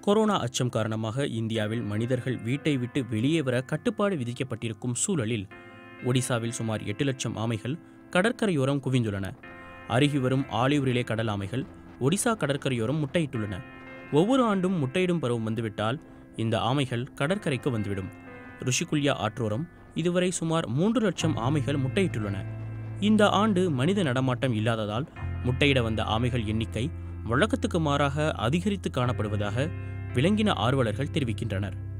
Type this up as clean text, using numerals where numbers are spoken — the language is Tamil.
கொரோனா அச்சம் காரணமாக இந்தியாவில் மனிதர்கள் வீட்டை விட்டு வெளியே வர கட்டுப்பாடு விதிக்கப்பட்டிருக்கும் சூழலில் ஒடிசாவில் சுமார் 8 லட்சம் ஆமைகள் கடற்கரையோரம் குவிந்துள்ளன. அருகி வரும் ஆலிவ் ரிலே கடல் ஆமைகள் ஒடிசா கடற்கரையோரம் முட்டையிட்டுள்ளன. ஒவ்வொரு ஆண்டும் முட்டையிடும் பருவம் வந்துவிட்டால் இந்த ஆமைகள் கடற்கரைக்கு வந்துவிடும். ருஷிகுல்யா ஆற்றோரம் இதுவரை சுமார் 3 லட்சம் ஆமைகள் முட்டையிட்டுள்ளன. இந்த ஆண்டு மனித நடமாட்டம் இல்லாததால் முட்டையிட வந்த ஆமைகள் எண்ணிக்கை வழக்கத்துக்கு மாறாக அதிகரித்து காணப்படுவதாக விலங்கின ஆர்வலர்கள் தெரிவிக்கின்றனர்.